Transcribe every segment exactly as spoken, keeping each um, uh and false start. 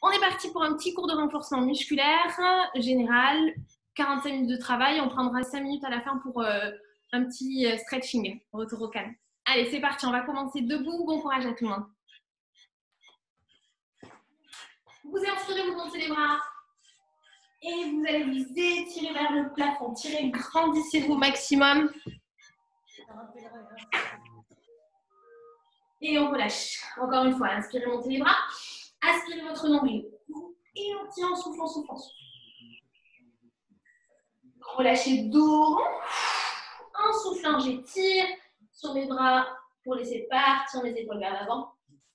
On est parti pour un petit cours de renforcement musculaire général, quarante-cinq minutes de travail. On prendra cinq minutes à la fin pour euh, un petit euh, stretching, retour au calme. Allez, c'est parti, on va commencer debout. Bon courage à tout le monde. Vous inspirez, vous montez les bras. Et vous allez vous étirer vers le plafond. Tirez, grandissez-vous au maximum. Et on relâche. Encore une fois, inspirez, montez les bras. Aspirez votre nombril. Et on tient en soufflant, soufflant, soufflant. Relâchez dos. En soufflant, j'étire sur mes bras pour laisser partir mes épaules vers l'avant.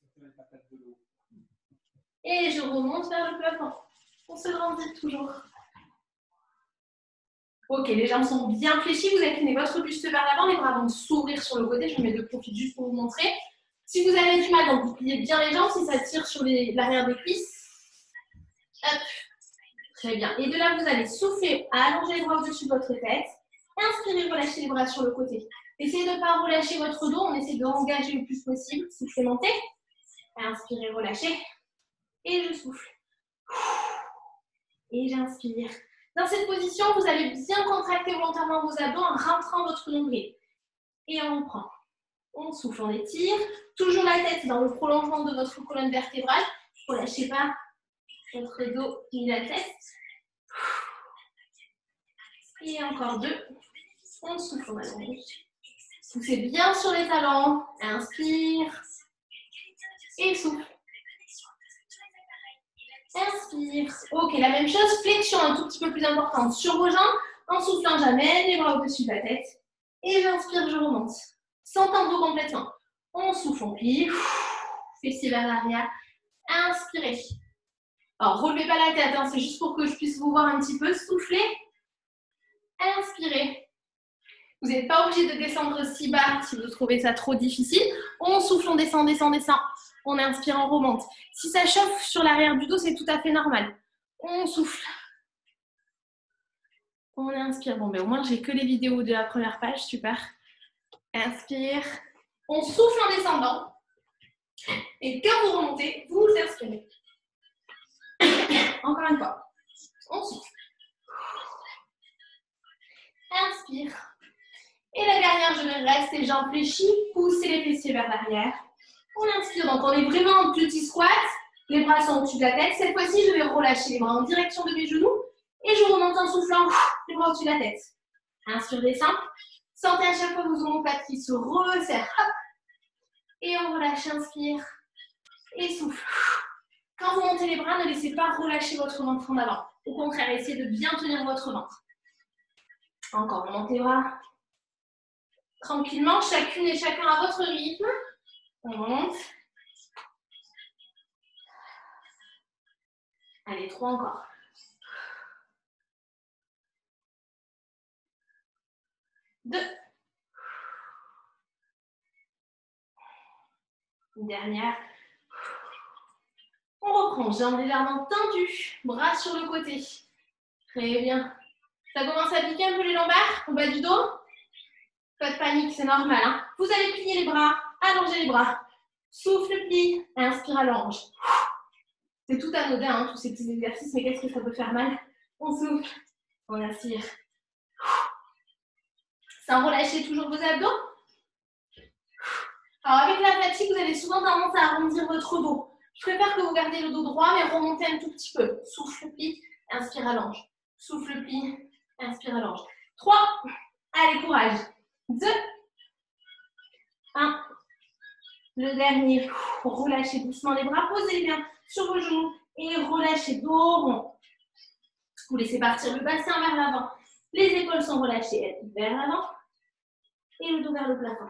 Et je remonte vers le plafond. On se grandit toujours. Ok, les jambes sont bien fléchies. Vous inclinez votre buste vers l'avant. Les bras vont s'ouvrir sur le côté. Je me mets de profil juste pour vous montrer. Si vous avez du mal, donc vous pliez bien les jambes. Si ça tire sur l'arrière des cuisses. Hop. Très bien. Et de là, vous allez souffler, allonger les bras au-dessus de votre tête. Inspirez, relâchez les bras sur le côté. Essayez de ne pas relâcher votre dos. On essaie de engager le plus possible. Soufflez, montez. Inspirez, relâchez. Et je souffle. Et j'inspire. Dans cette position, vous allez bien contracter volontairement vos abdos en rentrant votre nombril. Et on reprend. On souffle, on étire. Toujours la tête dans le prolongement de votre colonne vertébrale. Ne relâchez pas votre dos ni la tête. Et encore deux. On souffle, on allonge. Poussez bien sur les talons. Inspire. Et souffle. Inspire. Ok, la même chose. Flexion un tout petit peu plus importante sur vos jambes. En soufflant, j'amène les bras au-dessus de la tête. Et j'inspire, je remonte. Sans tendre complètement. On souffle, on plie. Fessier vers l'arrière. Inspirez. Alors, relevez pas la tête, hein, c'est juste pour que je puisse vous voir un petit peu. Soufflez. Inspirez. Vous n'êtes pas obligé de descendre si bas si vous trouvez ça trop difficile. On souffle, on descend, descend, descend. On inspire, on remonte. Si ça chauffe sur l'arrière du dos, c'est tout à fait normal. On souffle. On inspire. Bon, ben au moins, j'ai que les vidéos de la première page. Super. Inspire. On souffle en descendant. Et quand vous remontez, vous inspirez. Encore une fois. On souffle. Inspire. Et la dernière, je vais rester jambes fléchies. Poussez les fessiers vers l'arrière. On inspire. Donc, on est vraiment en petit squat. Les bras sont au-dessus de la tête. Cette fois-ci, je vais relâcher les bras en direction de mes genoux. Et je remonte en soufflant les bras au-dessus de la tête. Inspire, descend. Sentez à chaque fois vos omoplates qui se resserrent. Hop. Et on relâche. Inspire. Et souffle. Quand vous montez les bras, ne laissez pas relâcher votre ventre en avant. Au contraire, essayez de bien tenir votre ventre. Encore, on monte les bras. Tranquillement, chacune et chacun à votre rythme. On monte. Allez, trois encore. Deux. Une dernière. On reprend, jambes légèrement tendues, bras sur le côté. Très bien. Ça commence à piquer un peu les lombaires, au bas du dos. Pas de panique, c'est normal. Hein. Vous allez plier les bras, allonger les bras. Souffle, plie, inspire, allonge. C'est tout anodin, hein, tous ces petits exercices, mais qu'est-ce que ça peut faire mal? On souffle, on inspire. Sans relâcher toujours vos abdos. Alors avec la fatigue, vous avez souvent tendance à arrondir votre dos. Je préfère que vous gardiez le dos droit, mais remontez un tout petit peu. Souffle, plie, inspire, allonge. Souffle, plie, inspire, allonge. trois. Allez, courage. deux. un. Le dernier. Relâchez doucement les bras. Posez bien sur vos genoux. Et relâchez dos rond. Vous laissez partir le bassin vers l'avant. Les épaules sont relâchées vers l'avant. Et le dos vers le plafond.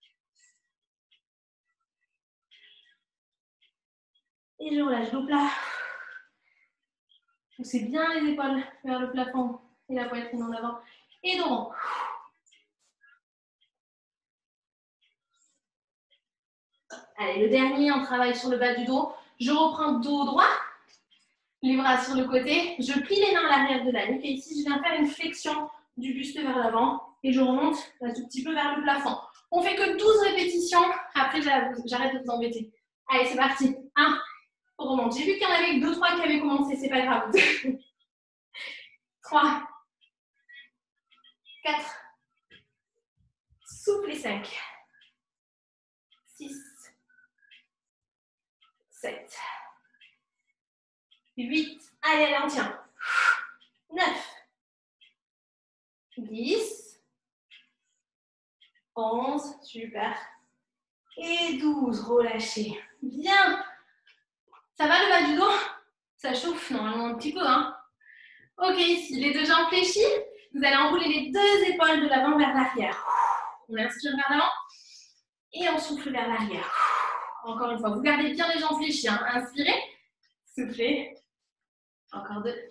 Et je relâche dos plat. Poussez bien les épaules vers le plafond et la poitrine en avant. Et dos rond. Allez, le dernier, on travaille sur le bas du dos. Je reprends dos droit. Les bras sur le côté. Je plie les mains à l'arrière de la nuque. Et ici, je viens faire une flexion du buste vers l'avant. Et je remonte un tout petit peu vers le plafond. On fait que douze répétitions. Après, j'arrête de vous embêter. Allez, c'est parti. un. On remonte. J'ai vu qu'il y en avait deux, trois qui avaient commencé, c'est pas grave. trois, quatre, souple et cinq, six, sept, huit, allez, allez, on tient. neuf, dix, onze, super. Et douze, relâchez. Bien. Ça va le bas du dos? Ça chauffe normalement un petit peu, hein? Ok, ici, les deux jambes fléchies. Vous allez enrouler les deux épaules de l'avant vers l'arrière. On inspire vers l'avant et on souffle vers l'arrière. Encore une fois, vous gardez bien les jambes fléchies. Hein. Inspirez, soufflez. Encore deux.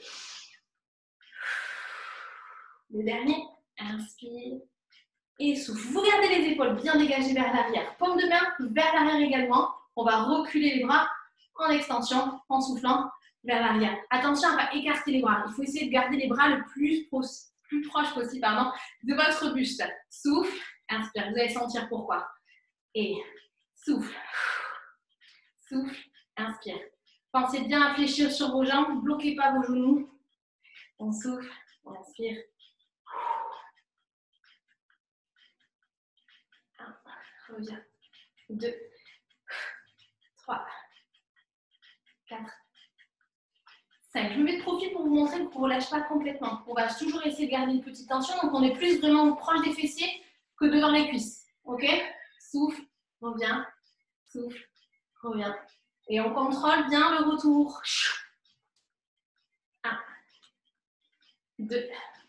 Le dernier, inspire et souffle. Vous gardez les épaules bien dégagées vers l'arrière. Paume de main vers l'arrière également. On va reculer les bras en extension, en soufflant vers l'arrière. Attention à ne pas écarter les bras. Il faut essayer de garder les bras le plus, plus proche possible pardon, de votre buste. Souffle, inspire. Vous allez sentir pourquoi. Et souffle. Souffle, inspire. Pensez bien à fléchir sur vos jambes. Ne bloquez pas vos genoux. On souffle, on inspire. un, reviens. deux, trois, quatre, cinq. Je me mets de profil pour vous montrer qu'on ne relâche pas complètement. On va toujours essayer de garder une petite tension. Donc, on est plus vraiment proche des fessiers que devant les cuisses. Ok? Souffle, reviens. Souffle, reviens. Et on contrôle bien le retour. un, deux.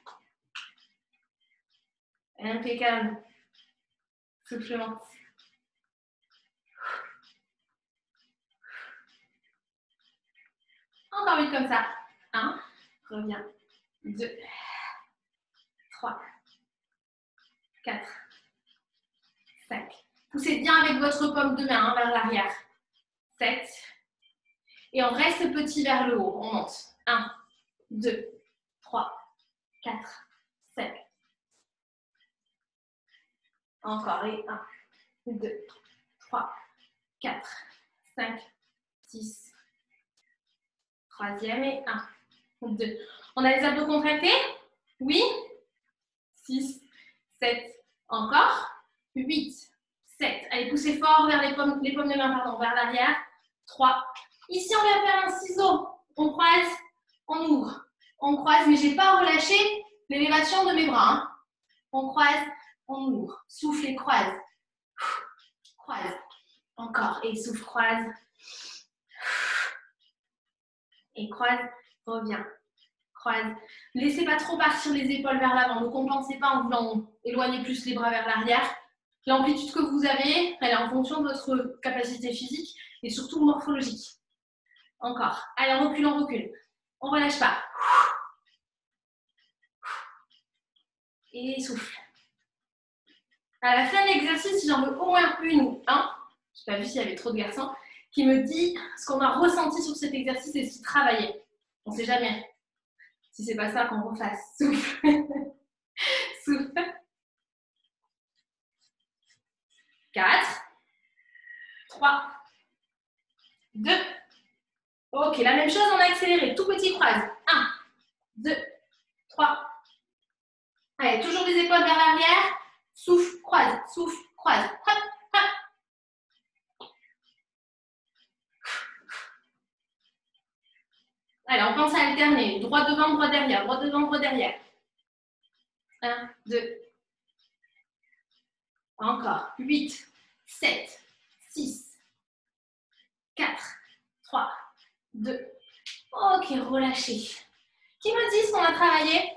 Impeccable. Soufflement. Encore vite comme ça. un, reviens. deux, trois, quatre, cinq. Poussez bien avec votre paume de main hein, vers l'arrière. sept. Et on reste petit vers le haut. On monte. un, deux, trois, quatre, cinq. Encore. Et un, deux, trois, quatre, cinq, six. Troisième et un, deux. On a les abdos contractés? Oui? six, sept. Encore. huit, sept. Allez, poussez fort vers les paumes, les paumes de main, pardon, vers l'arrière. trois. Ici, on vient faire un ciseau. On croise, on ouvre. On croise, mais je n'ai pas relâché l'élévation de mes bras. Hein. On croise, on ouvre. Souffle et croise. Croise. Encore. Et souffle, croise. Et croise, reviens. Croise. Ne laissez pas trop partir les épaules vers l'avant. Ne compensez pas en voulant éloigner plus les bras vers l'arrière. L'amplitude que vous avez, elle est en fonction de votre capacité physique et surtout morphologique. Encore. Allez, on recule, on recule. On ne relâche pas. Et souffle. À la fin de l'exercice, si j'en veux au moins une ou un, je n'ai pas vu s'il y avait trop de garçons, qui me dit ce qu'on a ressenti sur cet exercice et ce qui travaillait. On ne sait jamais. Si ce n'est pas ça, qu'on refasse. Souffle. Souffle. quatre, trois, deux. Ok, la même chose, on a accéléré. Tout petit croise. un, deux, trois. Allez, toujours les épaules vers l'arrière. Souffle, croise, souffle, croise. Hop, hop. Allez, on pense à alterner. Droit devant, droit derrière. Droit devant, droit derrière. un, deux. Encore. huit, sept, six, quatre, trois, deux. Ok, relâchez. Qui me dit ce qu'on a travaillé?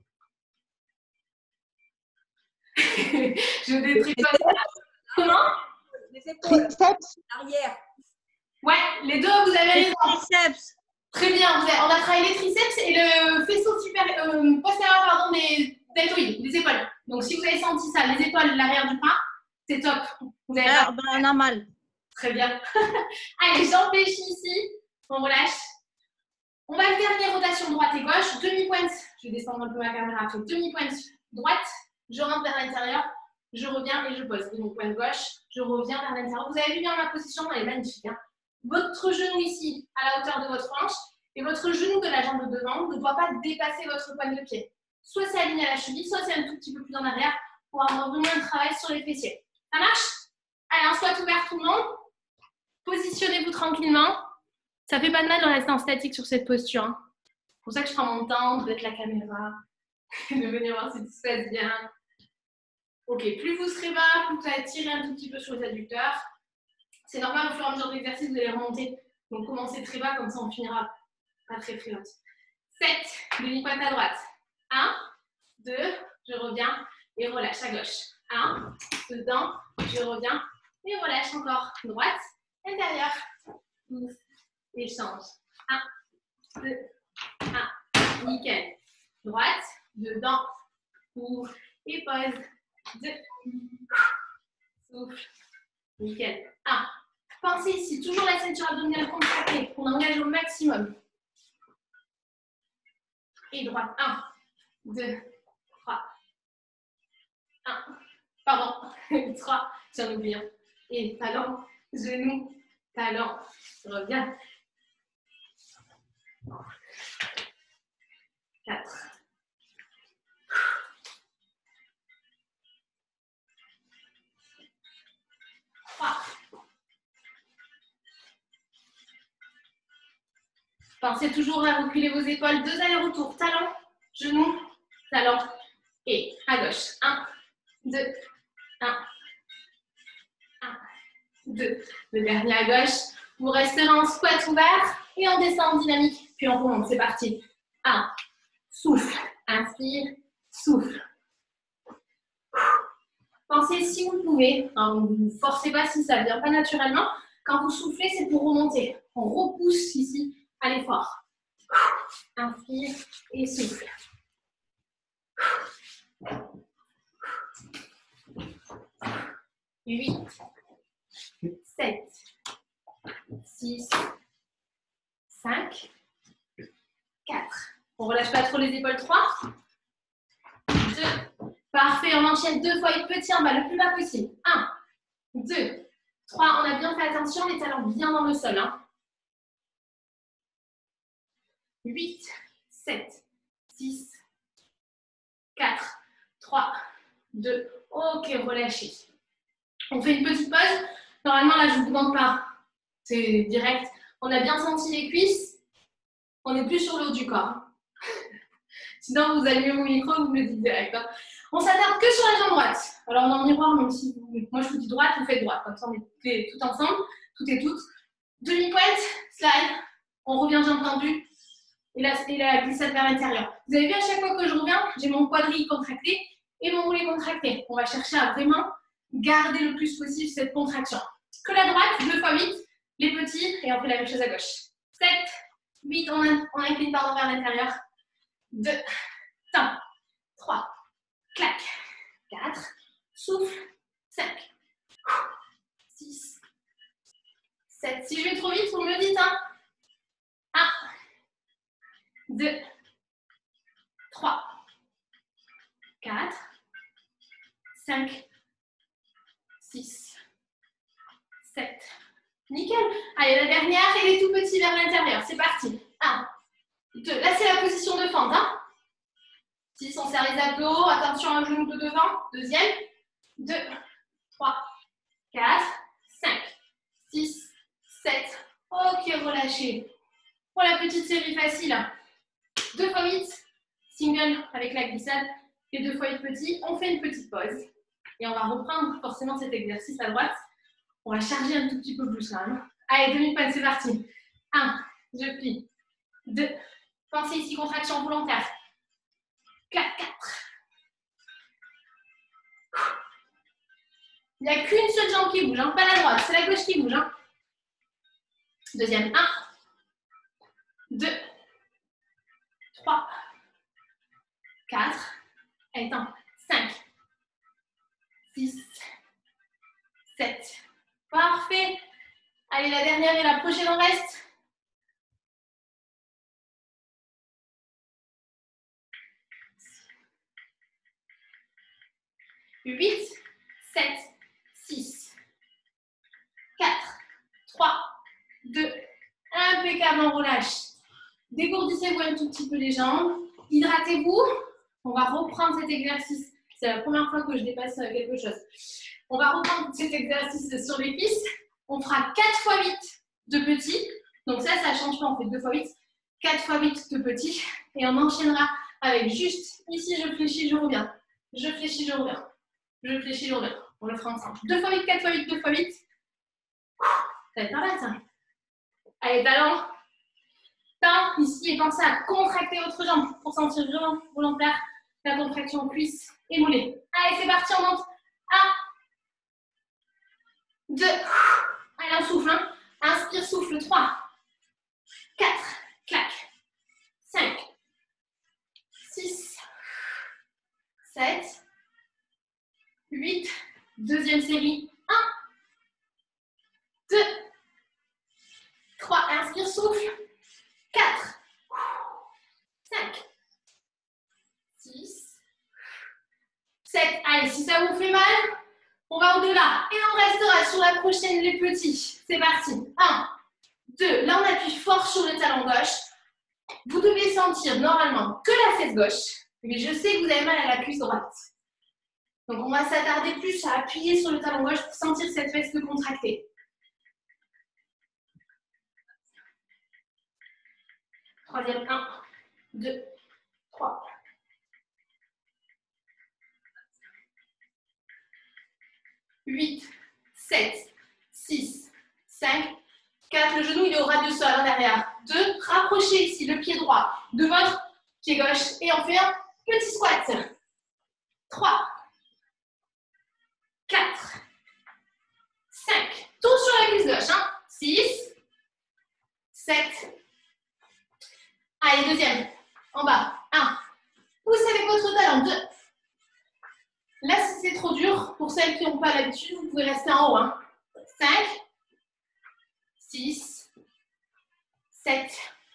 Je détricote. Comment? Les épaules. Triceps. Arrière. Ouais, les deux, vous avez raison. Triceps. Très bien, vous avez, on a travaillé les triceps et le faisceau supérieur, euh, postérieur pardon, des deltoïdes, des épaules. Donc si vous avez senti ça, les épaules, l'arrière du bras, c'est top. Vous avez ah, ben, on a mal. Très bien. Allez, jambes fléchies ici, on relâche. On va alterner rotation droite et gauche, demi-pointe. Je vais descendre un peu ma caméra après. Demi-pointe droite, je rentre vers l'intérieur, je reviens et je pose. Demi-pointe gauche, je reviens vers l'intérieur. Vous avez vu bien ma position, elle est magnifique. Hein. votre genou ici à la hauteur de votre hanche et votre genou de la jambe de devant ne doit pas dépasser votre pointe de pied. Soit c'est aligné à la cheville, soit c'est un tout petit peu plus en arrière pour avoir vraiment un travail sur les fessiers. Ça marche? Allez, un squat ouvert tout le monde. Positionnez-vous tranquillement. Ça fait pas de mal de rester en statique sur cette posture. Hein. C'est pour ça que je prends mon temps de mettre la caméra, de venir voir si tout se passe bien. Ok, plus vous serez bas, plus vous allez tirer un tout petit peu sur les adducteurs. C'est normal, au fur et à mesure de l'exercice, vous allez remonter. Donc commencez très bas, comme ça on finira pas très très haute. sept, demi-pointe à droite. un, deux, je reviens et relâche à gauche. un, dedans, je reviens et relâche encore. Droite, intérieur, ouvre et change. un, deux, un, nickel. Droite, dedans, ouvre et pose. deux, souffle, nickel. un. Pensez ici, toujours la ceinture abdominale contractée. On engage au maximum. Et droite, un, deux, trois, un, pardon, trois, j'en oublie un. Et talon, genou, talon, reviens. quatre. trois. Pensez toujours à reculer vos épaules. Deux allers-retours. Talon, genou, talon. Et à gauche. un, deux, un, un, deux. Le dernier à gauche. Vous resterez en squat ouvert et on descend en dynamique. Puis on remonte. C'est parti. un. Souffle. Inspire. Souffle. Pensez si vous le pouvez. Hein, vous ne forcez pas si ça ne vient pas naturellement. Quand vous soufflez, c'est pour remonter. On repousse ici à l'effort. Inspire et souffle. huit, sept, six, cinq, quatre. On ne relâche pas trop les épaules. trois, deux. Parfait, on enchaîne deux fois le petit en bas, le plus bas possible. un, deux, trois. On a bien fait attention, les talons bien dans le sol. Hein. huit, sept, six, quatre, trois, deux. Ok, relâchez. On fait une petite pause. Normalement, là, je ne vous demande pas. C'est direct. On a bien senti les cuisses. On n'est plus sur le haut du corps. Sinon, vous allumez mon micro, vous me le dites direct. Hein. On s'attarde que sur la jambe droite. Alors, dans le miroir, même si vous... moi, je vous dis droite, vous faites droite. Comme ça, on est tout ensemble, toutes et toutes. Demi-pointe, slide. On revient jambe tendue. Et la, et la glissade vers l'intérieur. Vous avez vu, à chaque fois que je reviens, j'ai mon quadrille contracté et mon mollet contracté. On va chercher à vraiment garder le plus possible cette contraction. Que la droite, deux fois huit, les petits, et on fait la même chose à gauche. sept, huit, on, on incline pardon vers l'intérieur. deux, un, trois, clac, quatre, souffle, cinq, six, sept. Si je vais trop vite, vous me le dites. Hein. un, deux, trois, quatre, cinq, six, sept. Nickel. Allez, la dernière, et les tout petits vers l'intérieur. C'est parti. un, deux. Là, c'est la position de fente. Hein. six, on serre les abdos. Attention au genou de devant. Deuxième. deux, trois, quatre, cinq, six, sept. Ok, relâchez. Pour la petite série facile. deux fois huit, single avec la glissade. Et deux fois huit petits, on fait une petite pause. Et on va reprendre forcément cet exercice à droite. On va charger un tout petit peu plus quand même. Allez, demi-pointe, c'est parti. un, je plie. deux, pensez ici, contraction volontaire. quatre, quatre. Il n'y a qu'une seule jambe qui bouge, hein, pas la droite, c'est la gauche qui bouge. Hein. Deuxième, un, deux, trois, quatre, attends, cinq, six, sept. Parfait. Allez, la dernière et la prochaine en reste. huit, sept, six, quatre, trois, deux. Impeccable, on relâche. Dégourdissez-vous un tout petit peu les jambes. Hydratez-vous. On va reprendre cet exercice. C'est la première fois que je dépasse quelque chose. On va reprendre cet exercice sur les cuisses. On fera quatre fois huit de petits. Donc ça, ça ne change pas. On fait deux fois huit. quatre fois huit de petits. Et on enchaînera avec juste ici, je fléchis, je reviens. Je fléchis, je reviens. Je fléchis, je reviens. On le fera ensemble. deux fois huit, quatre fois huit, deux fois huit. Ça va être pas mal, ça. Allez, talons. Temps ici et pensez à contracter votre jambe pour sentir vraiment volontaire la contraction cuisse et mollets. Allez, c'est parti, on monte. un, deux. Allez, on souffle. Hein. Inspire, souffle. trois, quatre, clac. cinq, six, sept, huit. Deuxième série. un, deux, trois. Inspire, souffle. quatre, cinq, six, sept. Allez, si ça vous fait mal, on va au-delà. Et on restera sur la prochaine, les petits. C'est parti. un, deux. Là, on appuie fort sur le talon gauche. Vous devez sentir normalement que la fesse gauche. Mais je sais que vous avez mal à la cuisse droite. Donc, on va s'attarder plus à appuyer sur le talon gauche pour sentir cette fesse se contracter. Troisième, un, deux, trois. huit, sept, six, cinq, quatre. Le genou, il est au ras du sol, hein, derrière. deux. Rapprochez ici le pied droit de votre pied gauche. Et on fait un petit squat. trois, quatre, cinq. Tout sur la cuisse gauche. Hein. six, sept. Allez, deuxième. En bas. un. Poussez avec votre talon. deux. Là, si c'est trop dur, pour celles qui n'ont pas l'habitude, vous pouvez rester en haut. Hein. cinq, six, sept.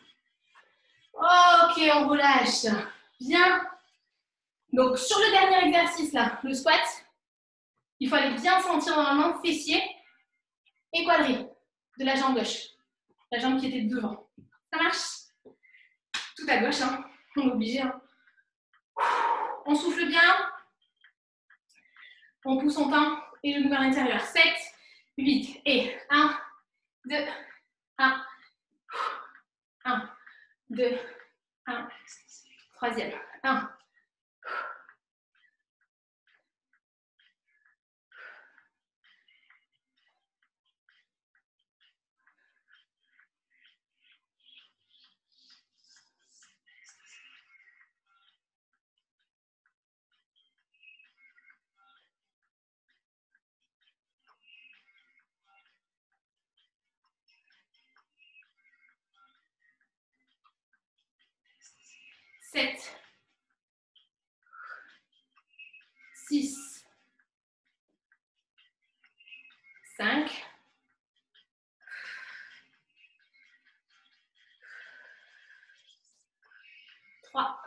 Ok, on relâche. Bien. Donc, sur le dernier exercice, là, le squat, il faut aller bien sentir normalement fessier et quadrille de la jambe gauche. La jambe qui était devant. Ça marche? Tout à gauche, hein. On est obligé. Hein. On souffle bien. On pousse, on tend et le genou à l'intérieur. sept, huit et un, deux, un, un, deux, un, troisième, un. sept, six, cinq, trois,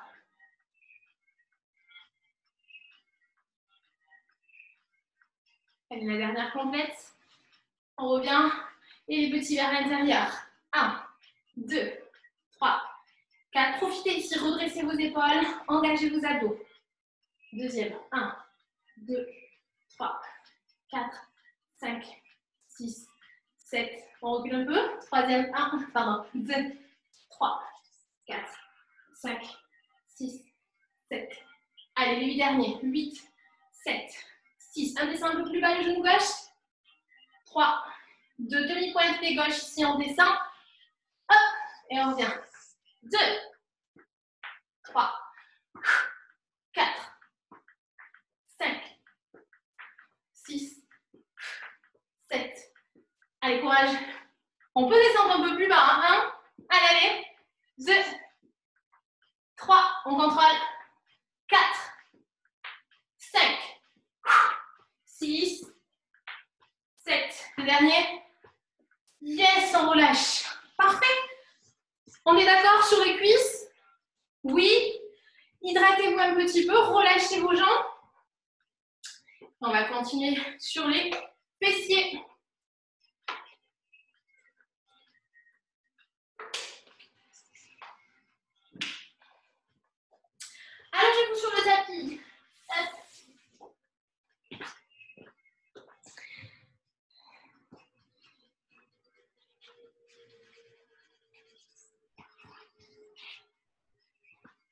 allez, la dernière complète. On revient et les petits vers l'intérieur. un, deux, trois, quatre. Profitez ici, redressez vos épaules, engagez vos abdos. Deuxième, un, deux, trois, quatre, cinq, six, sept. On recule un peu. Troisième, un, pardon, deux, trois, quatre, cinq, six, sept. Allez, les huit derniers. huit, sept, six. Un descend un peu plus bas, le genou gauche. trois, deux, demi-pointe pied gauche, ici on descend. Hop, et on revient. deux, trois, quatre, cinq, six, sept. Allez, courage. On peut descendre un peu plus bas. Hein. un, allez, allez. deux, trois, on contrôle. quatre, cinq, six, sept. Le dernier. Yes, on relâche. Parfait. On est d'accord sur les cuisses? Oui. Hydratez-vous un petit peu, relâchez vos jambes. On va continuer sur les fessiers.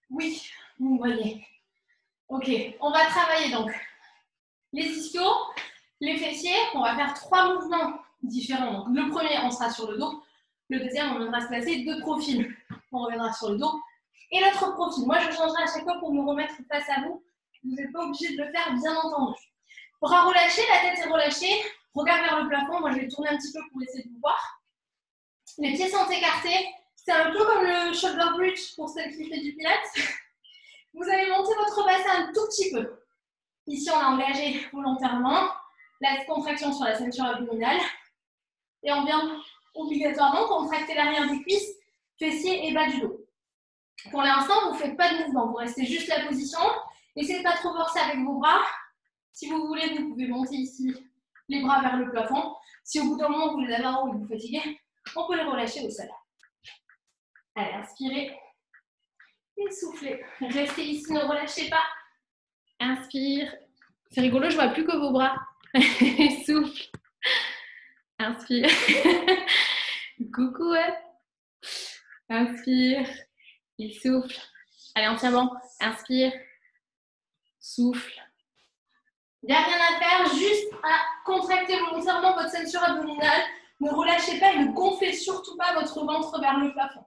Oui, vous me voyez. Ok, on va travailler donc les ischios, les fessiers. On va faire trois mouvements différents. Donc, le premier, on sera sur le dos. Le deuxième, on viendra se placer de profil. On reviendra sur le dos. Et l'autre profil. Moi, je changerai à chaque fois pour me remettre face à vous. Vous n'êtes pas obligé de le faire, bien entendu. Bras relâchés, la tête est relâchée. Regard vers le plafond. Moi, je vais tourner un petit peu pour essayer de vous voir. Les pieds sont écartés. C'est un peu comme le shoulder bridge pour celle qui fait du pilates. Vous allez monter votre bassin un tout petit peu. Ici, on a engagé volontairement la contraction sur la ceinture abdominale. Et on vient obligatoirement contracter l'arrière des cuisses, fessiers et bas du dos. Pour l'instant, vous ne faites pas de mouvement. Vous restez juste la position. Essayez de ne pas trop forcer avec vos bras. Si vous voulez, vous pouvez monter ici les bras vers le plafond. Si au bout d'un moment, vous les avez en haut et vous vous fatiguez, on peut les relâcher au sol. Allez, inspirez. Et soufflez. Restez ici, ne relâchez pas. Inspire. C'est rigolo, je ne vois plus que vos bras. Souffle. Inspire. Coucou, ouais. Inspire. Et souffle. Allez, on tient bon. Inspire. Souffle. Il n'y a rien à faire, juste à contracter volontairement votre ceinture abdominale. Ne relâchez pas et ne gonflez surtout pas votre ventre vers le plafond.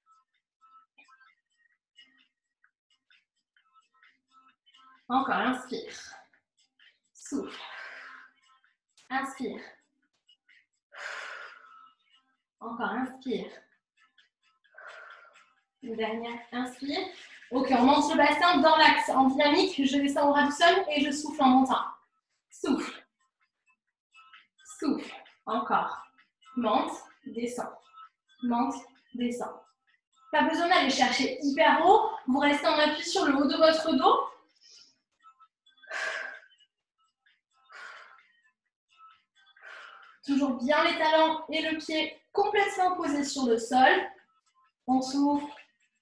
Encore, inspire. Souffle. Inspire. Encore, inspire. Une dernière, inspire. Ok, on monte le bassin dans l'axe en dynamique. Je descends au ras du sol et je souffle en montant. Souffle. Souffle. Encore. Monte, descend. Monte, descend. Pas besoin d'aller chercher hyper haut. Vous restez en appui sur le haut de votre dos. Toujours bien les talons et le pied complètement posés sur le sol. On souffle.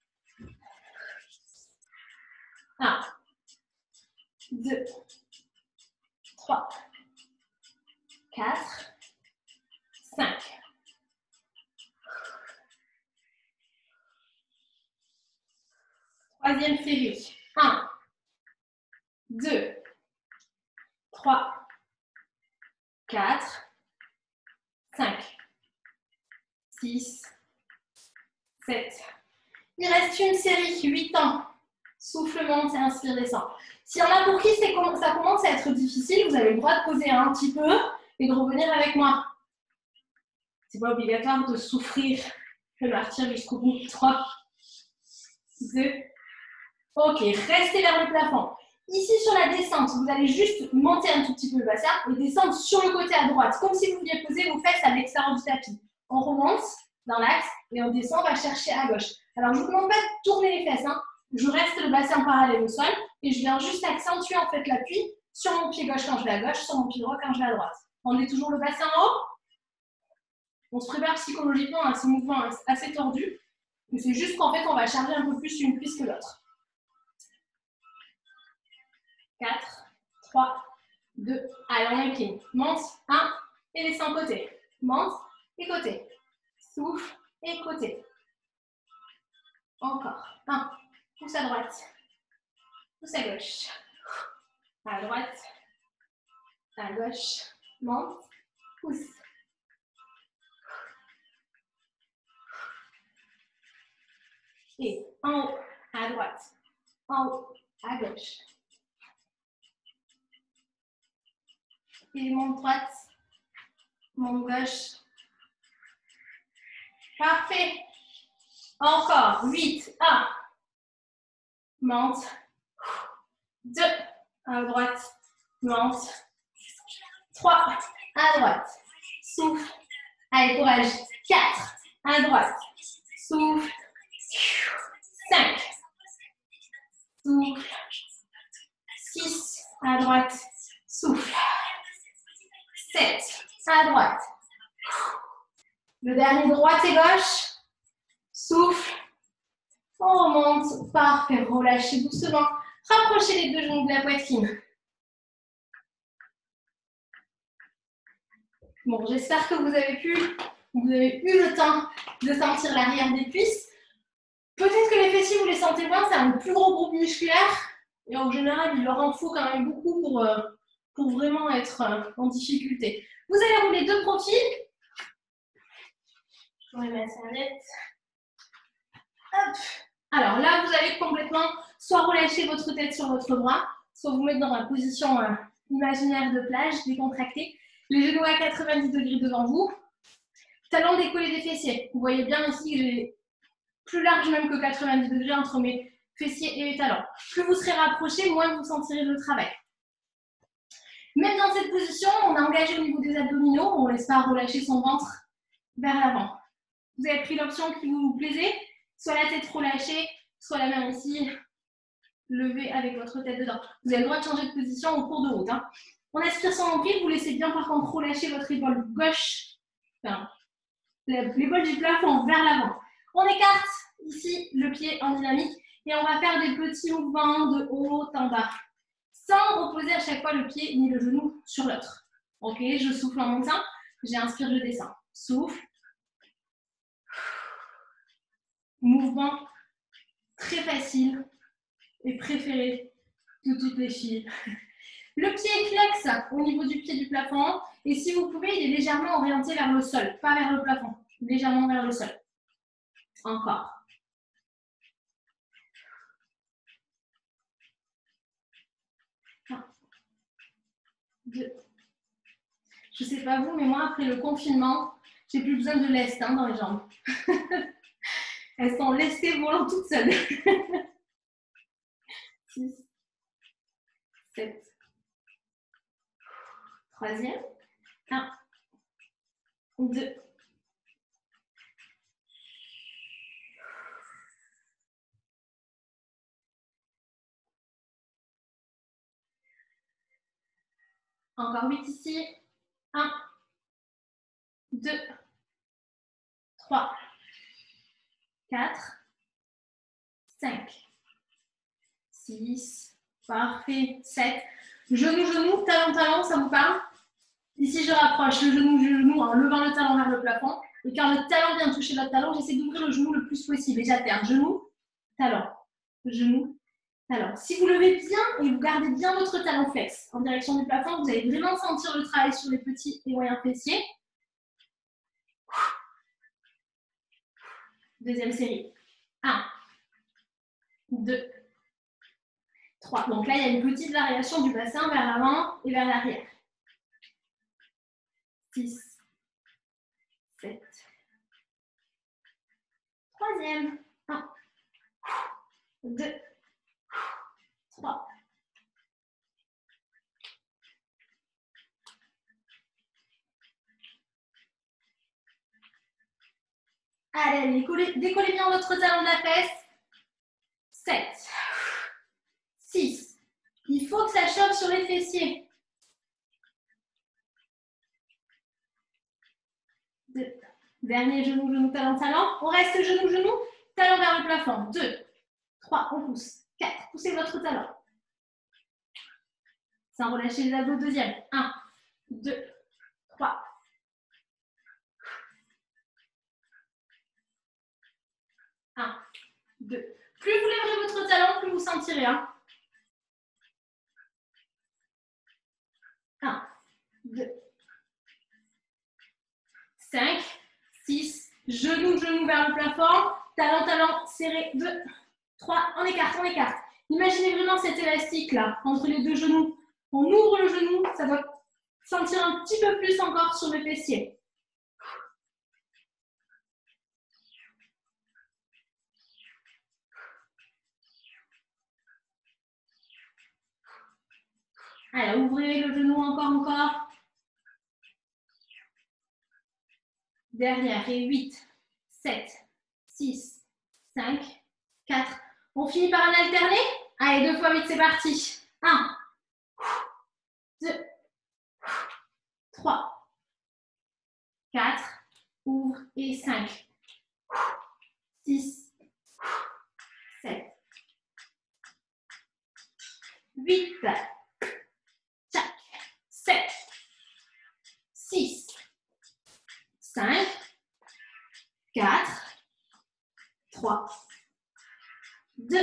un, deux, trois, quatre, cinq. Troisième série. un, deux, trois, quatre, cinq, six, sept. Il reste une série, huit ans. Souffle, monte et inspire, descend. S'il y en a pour qui ça commence à être difficile, vous avez le droit de poser un petit peu et de revenir avec moi. C'est pas obligatoire de souffrir le martyre jusqu'au bout. trois, deux, ok, restez vers le plafond. Ici, sur la descente, vous allez juste monter un tout petit peu le bassin et descendre sur le côté à droite, comme si vous vouliez poser vos fesses à l'extérieur du tapis. On remonte dans l'axe et on descend, on va chercher à gauche. Alors, je ne vous demande pas de tourner les fesses, hein. Je reste le bassin parallèle au sol et je viens juste accentuer en fait l'appui sur mon pied gauche quand je vais à gauche, sur mon pied droit quand je vais à droite. On est toujours le bassin en haut. On se prépare psychologiquement à ce mouvement assez tordu, mais c'est juste qu'en fait, on va charger un peu plus une cuisse que l'autre. quatre, trois, deux, allez, on incline. Monte, un, et descend côté. Monte, et côté. Souffle, et côté. Encore, un. Pousse à droite, pousse à gauche, à droite, à gauche, monte, pousse. Et en haut, à droite, en haut, à gauche. Et monte droite, monte gauche. Parfait. Encore, huit, un. Monte, deux, à droite, monte, trois, à droite, souffle, allez courage, quatre, à droite, souffle, cinq, souffle, six, à droite, souffle, sept, à droite, le dernier droite et gauche, souffle. On remonte, parfait, relâchez doucement, rapprochez les deux genoux de la poitrine. Bon, j'espère que vous avez pu, vous avez eu le temps de sentir l'arrière des cuisses. Peut-être que les fessiers, vous les sentez moins, c'est un plus gros groupe musculaire. Et en général, il leur en faut quand même beaucoup pour, euh, pour vraiment être euh, en difficulté. Vous allez rouler deux profils. Je vais mettre ça net. Hop. Alors là, vous allez complètement soit relâcher votre tête sur votre bras, soit vous mettre dans la position euh, imaginaire de plage, décontractée. Les genoux à quatre-vingt-dix degrés devant vous. Talons décollés des fessiers. Vous voyez bien ici que j'ai plus large même que quatre-vingt-dix degrés entre mes fessiers et mes talons. Plus vous serez rapproché, moins vous sentirez le travail. Même dans cette position, on a engagé au niveau des abdominaux, on ne laisse pas relâcher son ventre vers l'avant. Vous avez pris l'option qui vous plaisait, soit la tête relâchée, soit la main ici levée avec votre tête dedans. Vous avez le droit de changer de position au cours de route. Hein. On aspire son nombril, vous laissez bien par contre relâcher votre épaule gauche, enfin, l'épaule du plafond vers l'avant. On écarte ici le pied en dynamique et on va faire des petits mouvements de haut en bas, sans reposer à chaque fois le pied ni le genou sur l'autre. Ok, je souffle en montant, j'inspire, je descends. Souffle. Mouvement très facile et préféré de toutes les filles. Le pied est flex au niveau du pied du plafond et si vous pouvez, il est légèrement orienté vers le sol, pas vers le plafond, légèrement vers le sol. Encore. Un, deux. Je ne sais pas vous, mais moi, après le confinement, j'ai plus besoin de lest hein, dans les jambes. Elles sont lestées volant toutes seules. six, sept. Troisième. un, deux. Encore huit ici. un, deux, trois, quatre, cinq, six, parfait, sept. Genou, genou, talon, talon, ça vous parle? Ici, je rapproche le genou, genou en levant le talon vers le plafond. Et quand le talon vient toucher l'autre talon, j'essaie d'ouvrir le genou le plus possible. Et j'alterne genou, talon, genou, talon. Si vous levez bien et vous gardez bien votre talon flex en direction du plafond, vous allez vraiment sentir le travail sur les petits et moyens fessiers. Deuxième série. un, deux, trois. Donc là, il y a une petite variation du bassin vers l'avant et vers l'arrière. six, sept. Troisième. un, deux, trois. Allez, décollez, décollez bien votre talon de la fesse. sept, six. Il faut que ça choque sur les fessiers. deux. Dernier genou, genou, talon, talon. On reste genou, genou, talon vers le plafond. deux, trois, on pousse. quatre, poussez votre talon. Sans relâcher les abdos, deuxième. un, deux, trois. un, deux. Plus vous lèverez votre talon, plus vous sentirez. Hein. un, deux, cinq, six, genou, genou vers le plafond, talon, talon, serré, deux, trois, on écarte, on écarte. Imaginez vraiment cet élastique là, entre les deux genoux. On ouvre le genou, ça doit sentir un petit peu plus encore sur le fessier. Alors, ouvrez le genou encore, encore. Derrière, et huit, sept, six, cinq, quatre. On finit par un alterné? Allez, deux fois huit, c'est parti. un, deux, trois, quatre, ouvre et cinq, six, sept, huit, sept, six, cinq, quatre, trois, deux.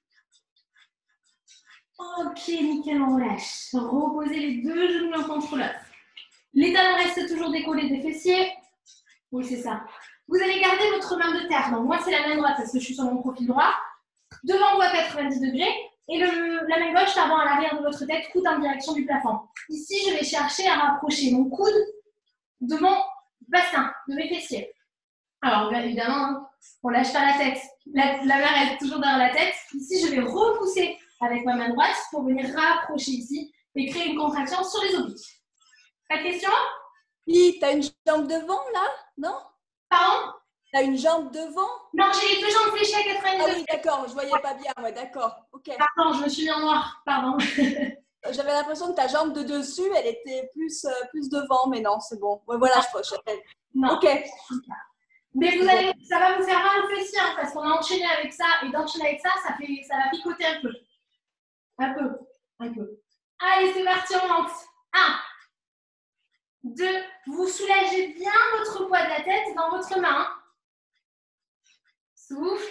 Ok, nickel, on relâche. Reposez les deux genoux l'un contre l'autre. Les talons restent toujours décollés des fessiers. Oui, c'est ça. Vous allez garder votre main de terre. Donc, moi, c'est la main droite parce que je suis sur mon profil droit. Devant vous à quatre-vingt-dix degrés. Et le, la main gauche, pardon, à l'arrière de votre tête, coude en direction du plafond. Ici, je vais chercher à rapprocher mon coude de mon bassin, de mes fessiers. Alors, bien évidemment, on ne lâche pas la tête. La, la main reste toujours derrière la tête. Ici, je vais repousser avec ma main droite pour venir rapprocher ici et créer une contraction sur les obliques. Pas de question? Oui, tu as une jambe devant là? Non? Pardon? Tu as une jambe devant? Non, j'ai les deux jambes fléchées à quatre-vingt-dix degrés. Ah oui, d'accord, je ne voyais pas bien. Ouais, d'accord. Ok. Pardon, je me suis mis en noir. Pardon. J'avais l'impression que ta jambe de dessus, elle était plus, euh, plus devant, mais non, c'est bon. Ouais, voilà, je crois. Non. Ok. Mais vous allez, ça va vous faire mal au fessier hein, parce qu'on a enchaîné avec ça et d'enchaîner avec ça, ça, fait, ça va picoter un peu. Un peu. Un peu. Allez, c'est parti, on monte. Un. Deux. Vous soulagez bien votre poids de la tête dans votre main. Souffle.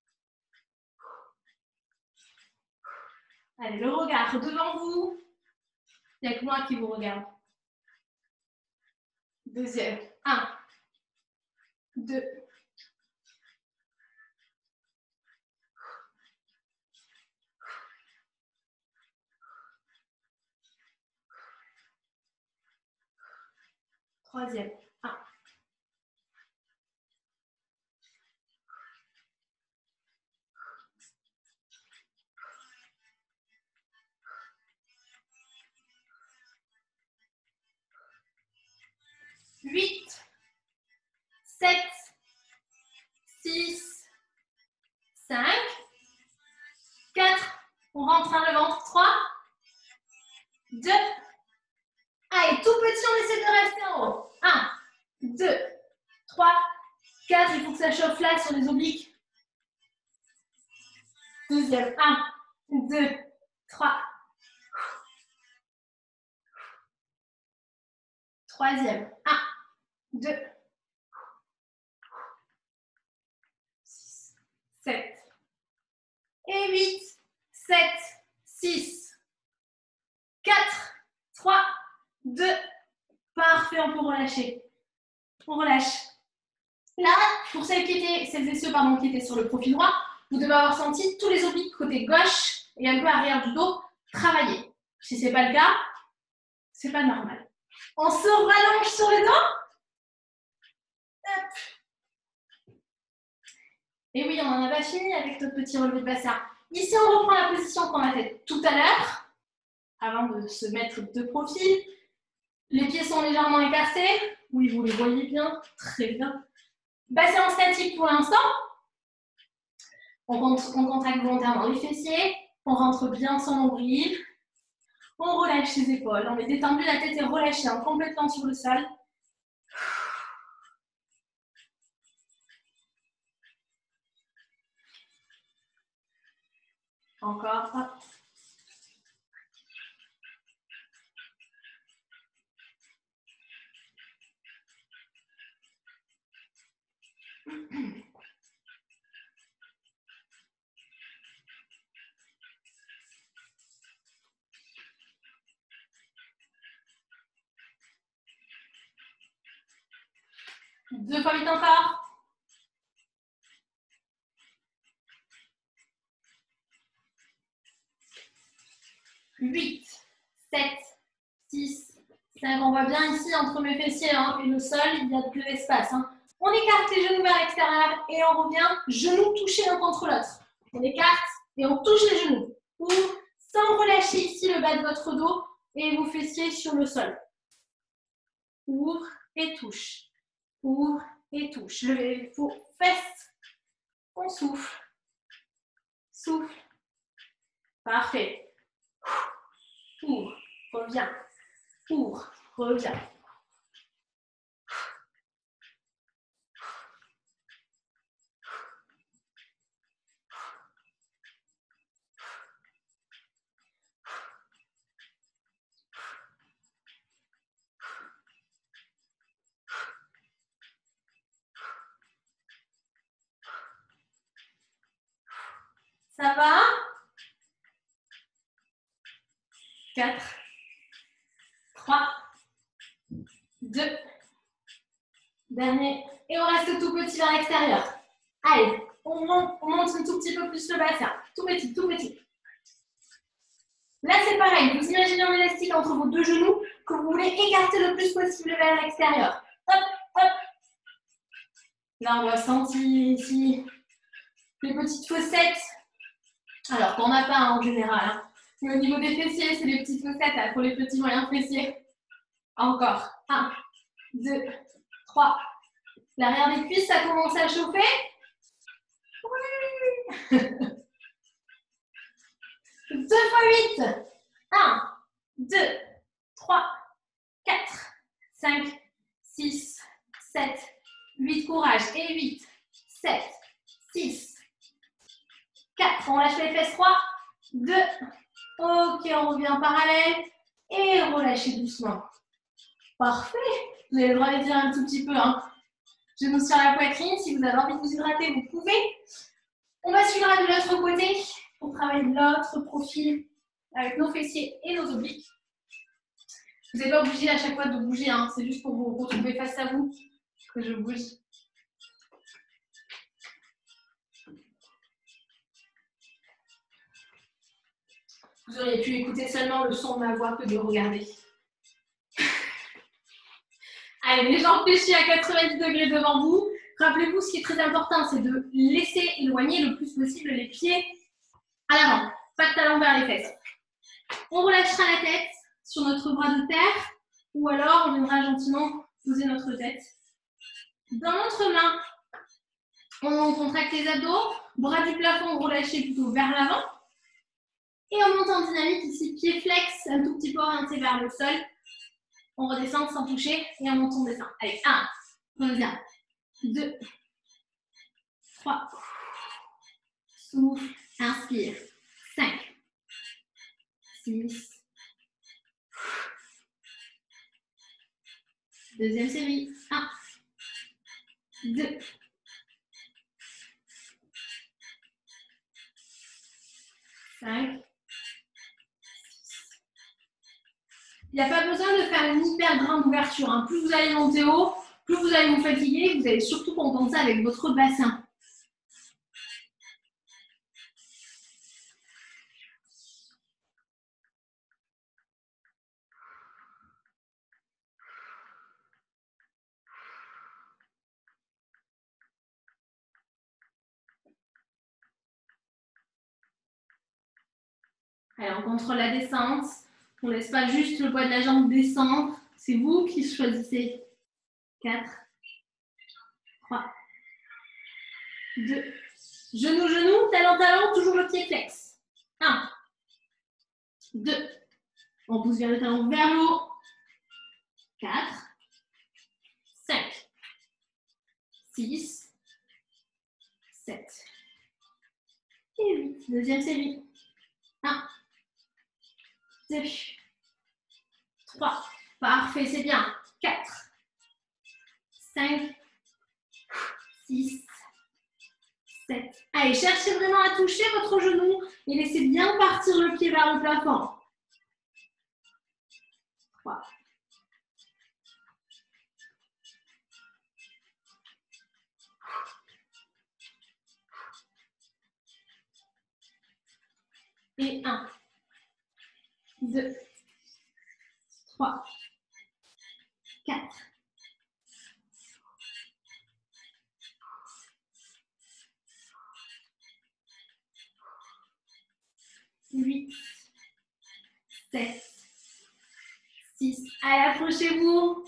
Allez, le regard devant vous. Il n'y a que moi qui vous regarde. Deuxième. Un. Deux. Troisième. Un. Huit. Sept. Six. Cinq. Quatre. On rentre dans le ventre. Trois. Deux. Allez, tout petit, on essaie de rester en haut. Un. Deux. Trois. Quatre. Il faut que ça chauffe là sur les obliques. Deuxième. Un. Deux. Trois. Troisième. Un. Deux. Six. Sept. Et huit. Sept. Six. Quatre. Trois. Deux. Parfait, on peut relâcher. On relâche. Là, pour celles, qui étaient, celles et ceux pardon, qui étaient sur le profil droit, vous devez avoir senti tous les obliques côté gauche et un peu arrière du dos travailler. Si ce n'est pas le cas, ce n'est pas normal. On se rallonge sur le dos. Hop. Et oui, on n'en a pas fini avec notre petit relevé de bassin. Ici, on reprend la position qu'on a faite tout à l'heure, avant de se mettre de profil. Les pieds sont légèrement écartés. Oui, vous les voyez bien. Très bien. Bassin en statique pour l'instant. On, on contracte volontairement les fessiers. On rentre bien son nombril. On relâche les épaules. On est détendu, la tête est relâchée hein, complètement sur le sol. Encore. Hop. Deux fois huit encore. huit, sept, six, cinq. On voit bien ici entre mes fessiers hein, et le sol, il y a de l'espace. Hein. On écarte les genoux vers l'extérieur et on revient, genoux touchés l'un contre l'autre. On écarte et on touche les genoux. Ou sans relâcher ici le bas de votre dos et vos fessiers sur le sol. Ouvre et touche. Ouvre et touche. Levez vos fesses. On souffle. Souffle. Parfait. Ouvre. Reviens. Ouvre. Reviens. Ça va? quatre, trois, deux, dernier. Et on reste tout petit vers l'extérieur. Allez, on monte, on monte un tout petit peu plus le bassin. Tout petit, tout petit. Là, c'est pareil. Vous imaginez un élastique entre vos deux genoux que vous voulez écarter le plus possible vers l'extérieur. Hop, hop. Là, on va sentir ici les petites fossettes. Alors, t'en as pas hein, en général. Hein. Mais au niveau des fessiers, c'est les petites fossettes là, pour les petits moyens fessiers. Encore. un, deux, trois. L'arrière des cuisses, ça commence à chauffer. Oui. deux fois huit. un, deux, trois, quatre, cinq, six, sept, huit. Courage. Et huit, sept, six, quatre. On lâche les fesses. trois, deux. Ok, on revient en parallèle. Et relâchez doucement. Parfait. Vous avez le droit de dire un tout petit peu. Hein. Genoux sur la poitrine. Si vous avez envie de vous hydrater, vous pouvez. On basculera de l'autre côté pour travailler de l'autre profil avec nos fessiers et nos obliques. Vous n'êtes pas obligé à chaque fois de bouger. Hein. C'est juste pour vous retrouver face à vous que je bouge. Vous auriez pu écouter seulement le son de ma voix que de regarder. Allez, les jambes fléchies à quatre-vingt-dix degrés devant vous. Rappelez-vous, ce qui est très important, c'est de laisser éloigner le plus possible les pieds à l'avant. Pas de talons vers les fesses. On relâchera la tête sur notre bras de terre ou alors on viendra gentiment poser notre tête. Dans notre main, on contracte les abdos. Bras du plafond relâchés plutôt vers l'avant. Et on monte en dynamique ici, pied flex, un tout petit peu orienté vers le sol. On redescend sans toucher et on monte, on descend. Allez, un, on revient. deux, trois, souffle, inspire. cinq, six. Deuxième série. un, deux. cinq. Il n'y a pas besoin de faire une hyper grande ouverture. Hein. Plus vous allez monter haut, plus vous allez vous fatiguer. Vous allez surtout compenser avec votre bassin. Allez, on contrôle la descente. On ne laisse pas juste le poids de la jambe descendre. C'est vous qui choisissez. quatre, trois, deux. Genou, genou, talon, talon, toujours le pied flex. un, deux. On pousse vers le talon vers le haut. quatre, cinq, six, sept et huit. Deuxième série. un, deux, trois. Parfait, c'est bien. quatre, cinq, six, sept. Allez, cherchez vraiment à toucher votre genou et laissez bien partir le pied vers le plafond. trois. Et un, deux, trois, quatre, huit, sept, six. Allez, approchez-vous.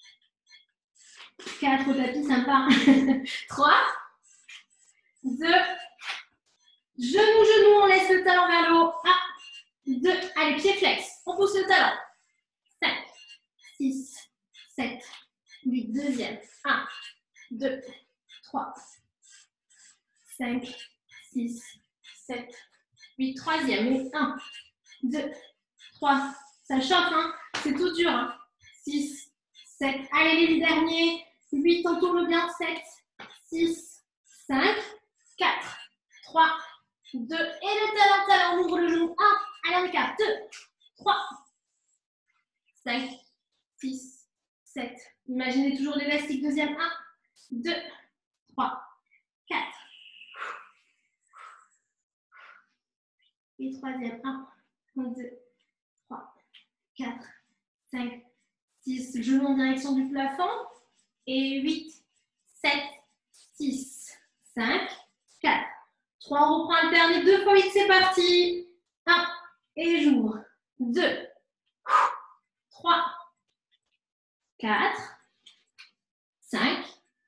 quatre au tapis, sympa. trois, deux, genou, genou, on laisse le talon vers le haut. un, deux, allez, pied flex. On pousse le talon. cinq, six, sept, huit. Deuxième. un, deux, trois, cinq, six, sept, huit. Troisième. Et un, deux, trois. Ça chauffe, hein? C'est tout dur. Hein? six, sept. Allez, les derniers. huit, on tourne bien. sept, six, cinq, quatre, trois, deux. Et le talon, talon, on ouvre le genou. un. Allez, on écarte. deux, trois, cinq, six, sept. Imaginez toujours l'élastique. Deuxième. un, deux, trois, quatre. Et troisième. un, deux, trois, quatre, cinq, six. Genou en direction du plafond. Et huit, sept, six, cinq, quatre, trois. On reprend le dernier. deux fois huit, c'est parti. un. Et j'ouvre. deux, trois, quatre, cinq,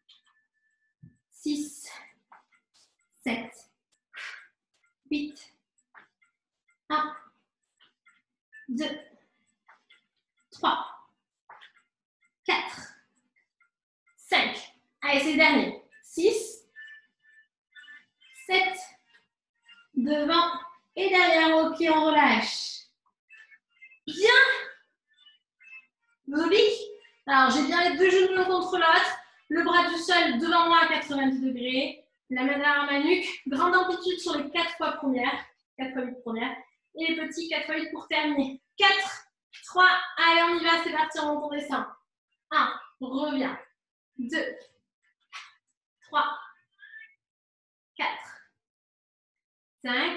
six, sept, huit, un, deux, trois, quatre, cinq. Allez, c'est le dernier. six, sept, devant et derrière. Ok, on relâche. Bien. Vos obliques. Alors, j'ai bien les deux genoux l'un contre l'autre. Le bras du sol devant moi à quatre-vingt-dix degrés. La main derrière ma nuque. Grande amplitude sur les quatre fois premières. quatre fois huit premières. Et les petits quatre fois huit pour terminer. quatre, trois, allez, on y va, c'est parti, on monte, on descend. un, reviens. deux, trois, quatre, cinq,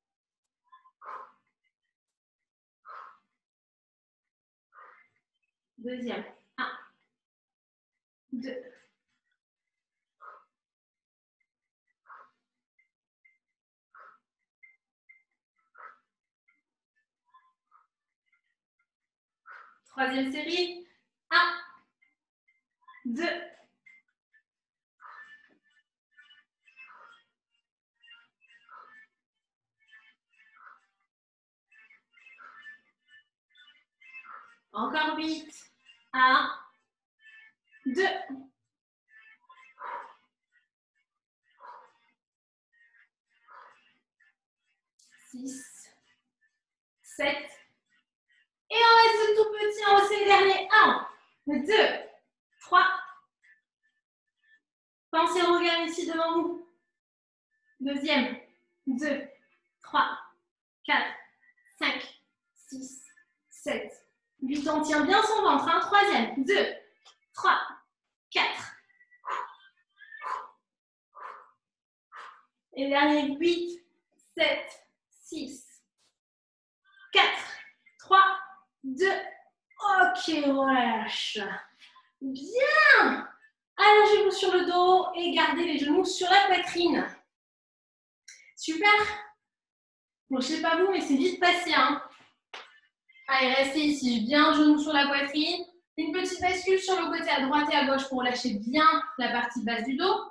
deuxième, un, deux, troisième série, un, deux, encore huit, un, deux, six, sept, et on reste tout petit, on refait les derniers, un, deux, trois, pensez au regard ici devant vous, deuxième, deux, trois, quatre, cinq, six, sept, huit, on tient bien son ventre, hein. Troisième, deux, trois, quatre, et dernier, huit, sept, six, quatre, trois, deux, ok, relâche. Bien. Allongez-vous sur le dos et gardez les genoux sur la poitrine. Super. Bon, je ne sais pas vous, mais c'est vite passé, hein. Allez, restez ici, bien genoux sur la poitrine. Une petite bascule sur le côté à droite et à gauche pour lâcher bien la partie basse du dos.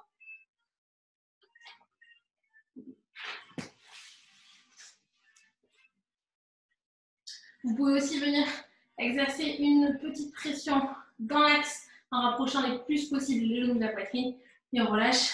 Vous pouvez aussi venir exercer une petite pression dans l'axe en rapprochant le plus possible les genoux de la poitrine. Et on relâche.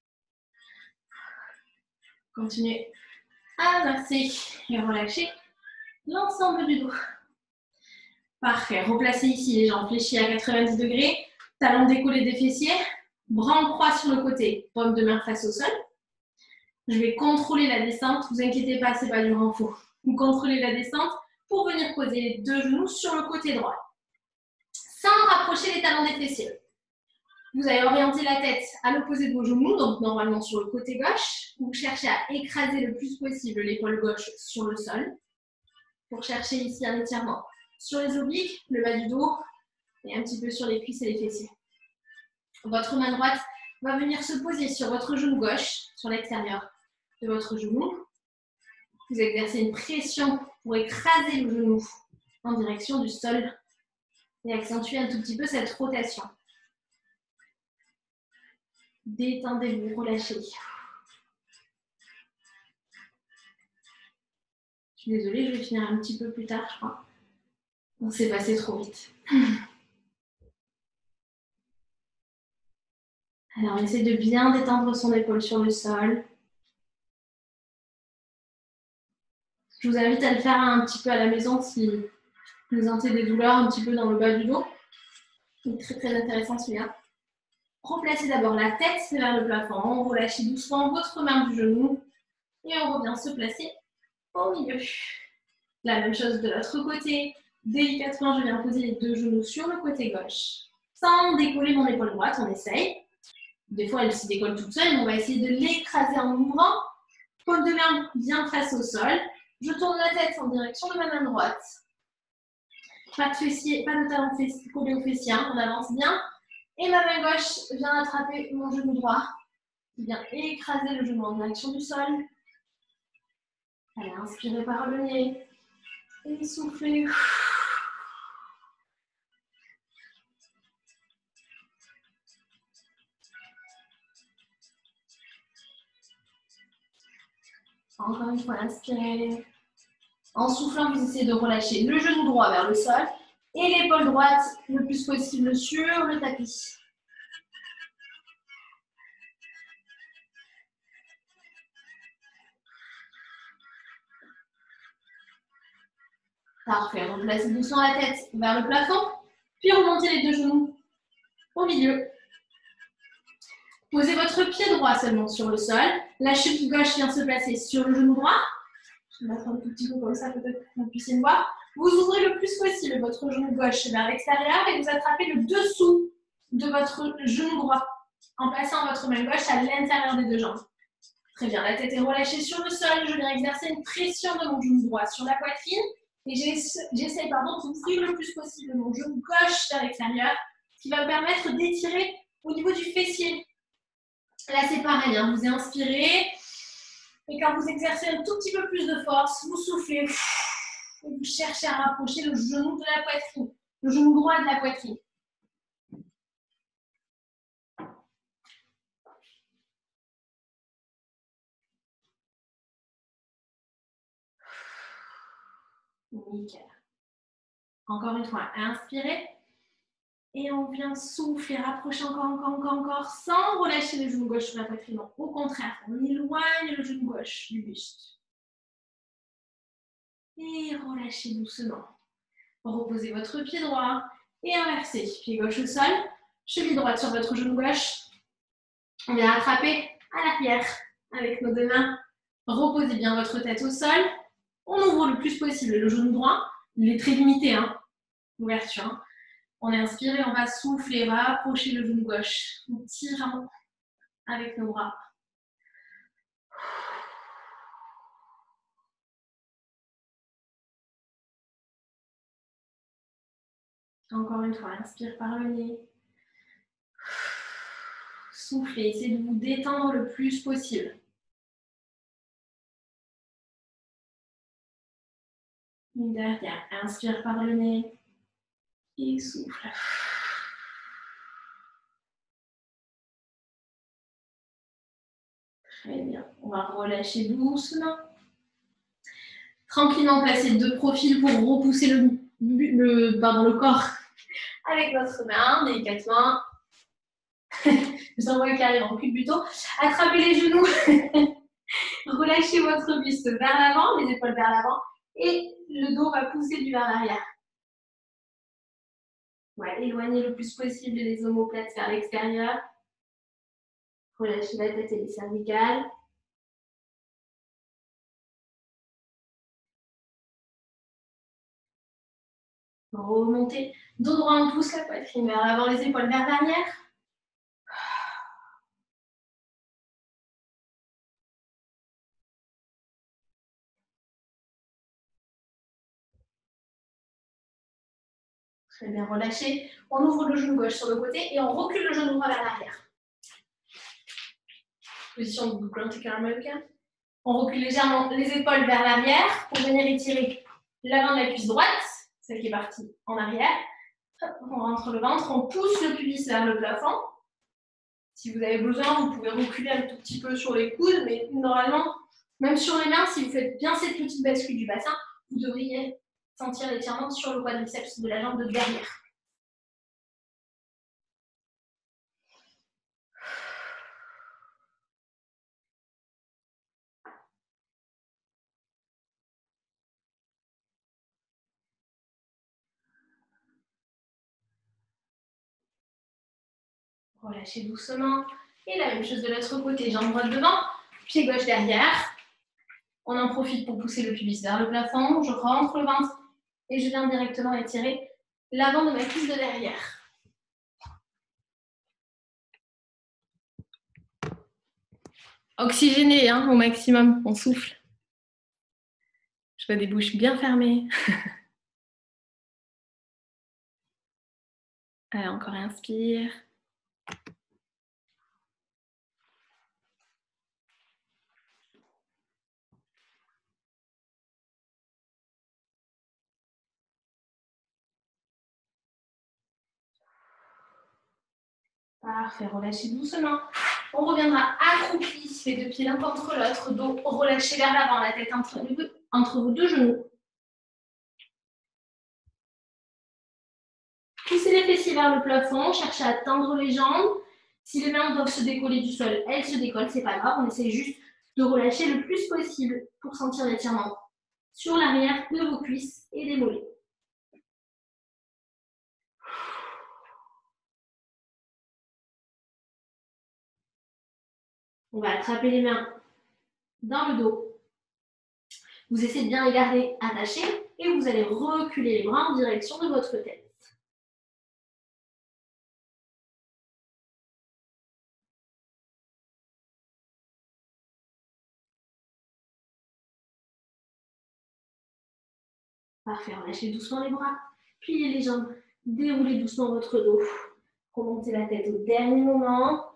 Continuez à masser et relâcher l'ensemble du dos. Parfait. Replacez ici les jambes fléchies à quatre-vingt-dix degrés. Talons décollés des fessiers. Bras en croix sur le côté. Paume de main face au sol. Je vais contrôler la descente. Ne vous inquiétez pas, ce n'est pas du renfort. Vous contrôlez la descente pour venir poser les deux genoux sur le côté droit. Sans rapprocher les talons des fessiers. Vous allez orienter la tête à l'opposé de vos genoux, donc normalement sur le côté gauche. Vous cherchez à écraser le plus possible l'épaule gauche sur le sol. Pour chercher ici un étirement sur les obliques, le bas du dos et un petit peu sur les cuisses et les fessiers. Votre main droite va venir se poser sur votre genou gauche, sur l'extérieur de votre genou. Vous exercez une pression pour écraser le genou en direction du sol et accentuer un tout petit peu cette rotation. Détendez-vous, relâchez. Je suis désolée, je vais finir un petit peu plus tard, je crois. On s'est passé trop vite. Alors, on essaie de bien détendre son épaule sur le sol. Je vous invite à le faire un petit peu à la maison si vous sentez des douleurs un petit peu dans le bas du dos. C'est très très intéressant celui-là. Replacez d'abord la tête vers le plafond. Relâchez doucement votre main du genou. Et on revient se placer au milieu. La même chose de l'autre côté. Délicatement, je viens poser les deux genoux sur le côté gauche. Sans décoller mon épaule droite, on essaye. Des fois, elle se décolle toute seule, mais on va essayer de l'écraser en ouvrant. Paume de main bien face au sol. Je tourne la tête en direction de ma main droite. Pas de fessier, pas de talon collé au fessier, hein, on avance bien. Et ma main gauche vient attraper mon genou droit. Qui vient écraser le genou en direction du sol. Allez, inspirez par le nez. Et soufflez. Encore une fois, inspirez. En soufflant, vous essayez de relâcher le genou droit vers le sol et l'épaule droite le plus possible sur le tapis. Parfait. Replacez doucement la tête vers le plafond, puis remontez les deux genoux au milieu. Posez votre pied droit seulement sur le sol. La cheville gauche vient se placer sur le genou droit. Je vais mettre un tout petit peu comme ça, peut-être que vous puissiez me voir. Vous ouvrez le plus possible votre genou gauche vers l'extérieur et vous attrapez le dessous de votre genou droit en plaçant votre main gauche à l'intérieur des deux jambes. Très bien, la tête est relâchée sur le sol. Je viens exercer une pression de mon genou droit sur la poitrine et j'essaie d'ouvrir le plus possible mon genou gauche vers l'extérieur, ce qui va me permettre d'étirer au niveau du fessier. Là, c'est pareil, hein, vous inspirez. Et quand vous exercez un tout petit peu plus de force, vous soufflez et vous cherchez à rapprocher le genou de la poitrine, le genou droit de la poitrine. Nickel. Encore une fois, inspirez. Et on vient souffler, rapprocher encore, encore, encore, encore, sans relâcher le genou gauche sur la poitrine. Non, au contraire, on éloigne le genou gauche du buste. Et relâchez doucement. Reposez votre pied droit et inversez. Pied gauche au sol, cheville droite sur votre genou gauche. On vient attraper à l'arrière avec nos deux mains. Reposez bien votre tête au sol. On ouvre le plus possible le genou droit. Il est très limité, hein, l'ouverture. Hein. On est inspiré, on va souffler, on va approcher le genou gauche. On tire avec nos bras. Encore une fois, inspire par le nez. Soufflez, essayez de vous détendre le plus possible. Derrière, inspire par le nez et souffle. Très bien, on va relâcher doucement. Tranquillement placer deux profils pour repousser le, le, pardon, le corps avec votre main, délicatement. Je vous envoie qui arrive en cul de buto. Attrapez les genoux. Relâchez votre buste vers l'avant, les épaules vers l'avant. Et le dos va pousser du vers l'arrière. Ouais, éloignez le plus possible les omoplates vers l'extérieur. Relâchez la tête et les cervicales. Remontez. Dos droit, on pousse la poitrine vers l'avant, les épaules vers l'arrière. Très bien, relâchez. On ouvre le genou gauche sur le côté et on recule le genou droit vers l'arrière. Position de Grunt American. On recule légèrement les épaules vers l'arrière pour venir étirer l'avant de la cuisse droite, celle qui est partie en arrière. Hop, on rentre le ventre, on pousse le pubis vers le plafond. Si vous avez besoin, vous pouvez reculer un tout petit peu sur les coudes, mais normalement, même sur les mains, si vous faites bien cette petite bascule du bassin, vous devriez sentir l'étirement sur le quadriceps de la jambe de derrière. Relâchez doucement. Et la même chose de l'autre côté, jambe droite devant, pied gauche derrière. On en profite pour pousser le pubis vers le plafond. Je rentre le ventre et je viens directement étirer l'avant de ma cuisse de derrière. Oxygéné hein, au maximum, on souffle. Je vois des bouches bien fermées. Allez, encore inspire. Parfait, relâchez doucement. On reviendra accroupi, les deux pieds l'un contre l'autre, dos relâché vers l'avant, la tête entre, entre vos deux genoux. Poussez les fessiers vers le plafond, cherchez à tendre les jambes. Si les mains doivent se décoller du sol, elles se décollent, c'est pas grave. On essaie juste de relâcher le plus possible pour sentir l'étirement sur l'arrière de vos cuisses et des mollets. On va attraper les mains dans le dos. Vous essayez de bien les garder attachés et vous allez reculer les bras en direction de votre tête. Parfait, relâchez doucement les bras, pliez les jambes, déroulez doucement votre dos. Remontez la tête au dernier moment.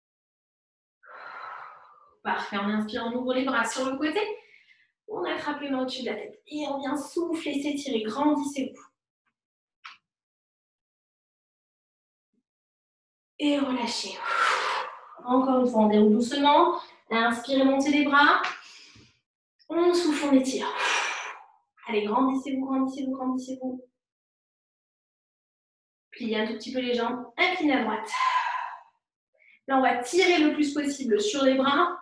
Parfait, on inspire, on ouvre les bras sur le côté. On attrape les mains au-dessus de la tête. Et on vient souffler, s'étirer, grandissez-vous. Et relâchez. Encore une fois, on déroule doucement. Inspirez, montez les bras. On souffle, on étire. Allez, grandissez-vous, grandissez-vous, grandissez-vous. Pliez un tout petit peu les jambes. Inclinez à droite. Là, on va tirer le plus possible sur les bras.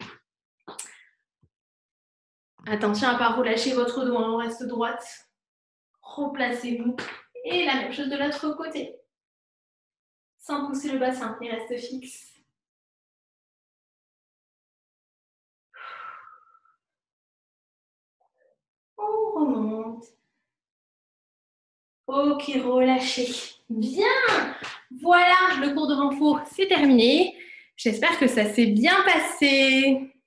Attention à ne pas relâcher votre dos, on reste droite. Replacez-vous. Et la même chose de l'autre côté. Sans pousser le bassin, il reste fixe. On remonte. Ok, relâchez. Bien. Voilà, le cours de renfort, c'est terminé. J'espère que ça s'est bien passé.